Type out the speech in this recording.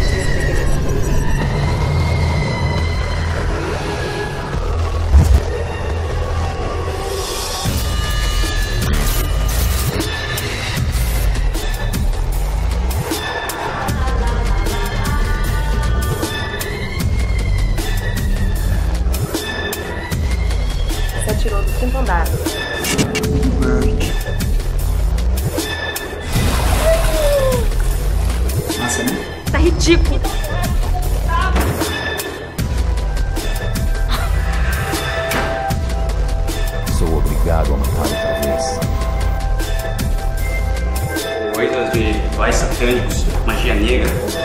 Você atirou do quinto andar. Massa, né? Tá ridículo. Sou obrigado a matar outra vez. Coisas de vais satânicos, magia negra.